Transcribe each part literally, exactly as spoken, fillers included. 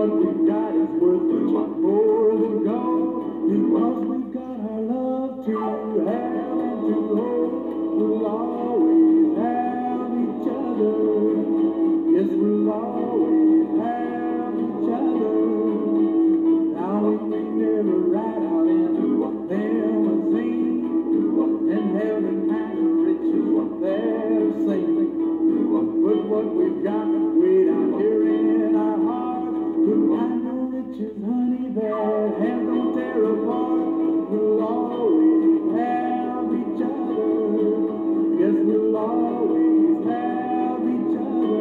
what we've got is worth much more than gold, because we've got our love to have and to hold. We'll always have each other. Yes, we'll always have each other. Now we may never ride out into a limousine and have the kind of riches they're saying, but what we've got way down here in our hearts, the kind of riches, honey, that hands don't tear apart. We'll always have each other. Yes, we'll always have each other.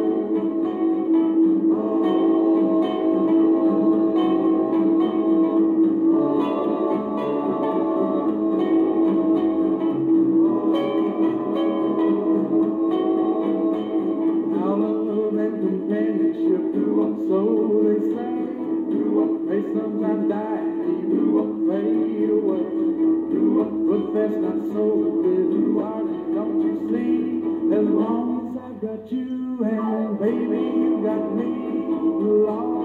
So they say, may sometimes die and even fade away, but that's not so busy, darling, don't you see? As long as I got you and baby you got me, we'll always